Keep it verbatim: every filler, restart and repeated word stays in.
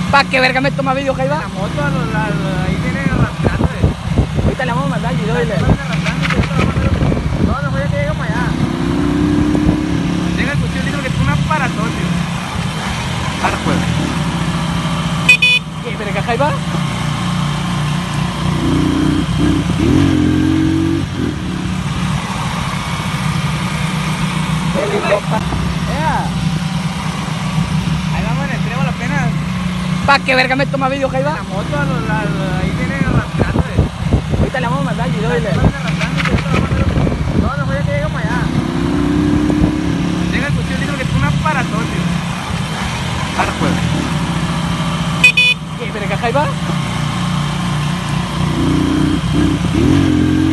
¿Para qué verga me toma vídeo, Jaiba? La moto, a los, la, la- ahí viene arrastrando. Ahorita le vamos a mandar el video y le... No, no, ya que llegamos allá. Llega el cuchillo, digo que es un aparatote. Ahora pues. ¿Qué verga, Jaiba? Ahí vamos en el trevo la pena. ¿Para qué verga me toma vídeo, Jaiba? La moto, a los, la, la- ahí viene arrastrando. Ahorita le vamos a mandar el video y le... No, no, ya que llegamos allá. Llega el cuchillo, digo que es un aparatote. Ahora pues. ¿Qué verga, Jaiba?